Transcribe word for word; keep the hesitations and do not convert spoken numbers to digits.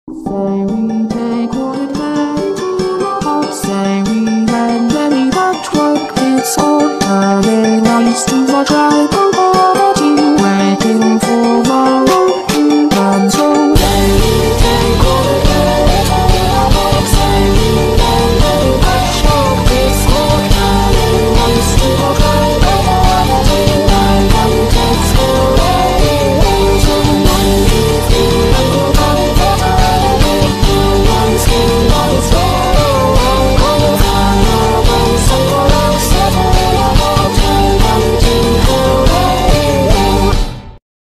Say we take one man to the pub. Say we and Jenny that work. It's all Friday nights to the drive.